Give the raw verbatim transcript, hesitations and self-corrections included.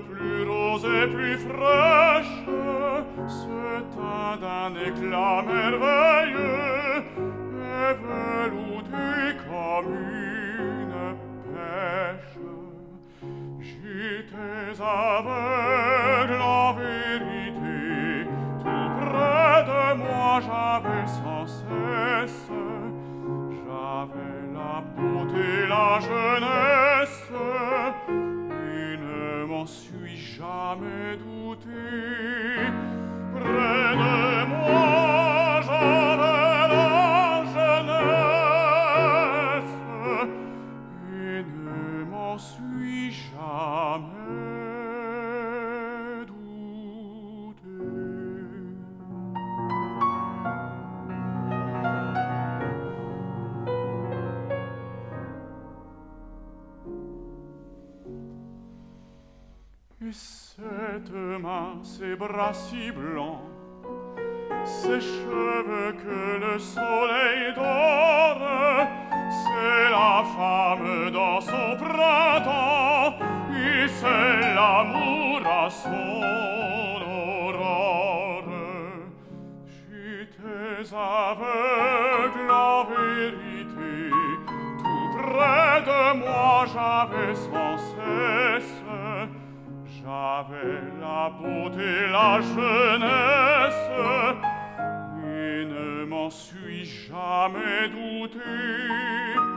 plus rose et plus fraîche, ce teint d'un éclat merveilleux, et velouté comme une pêche. J'étais aveugle en vérité, tout près de moi j'avais sans cesse, j'avais la beauté, la jeunesse, et ne m'en suis jamais douté. Près de moi j'avais la jeunesse, et ne m'en suis jamais douté. Et cette main, ces bras si blancs, ces cheveux que le soleil dore, c'est la femme dans son printemps, et c'est l'amour à son aurore. J'étais aveugle en vérité, tout près de moi j'avais sans cesse, j'avais la beauté, la jeunesse, et ne m'en suis jamais douté.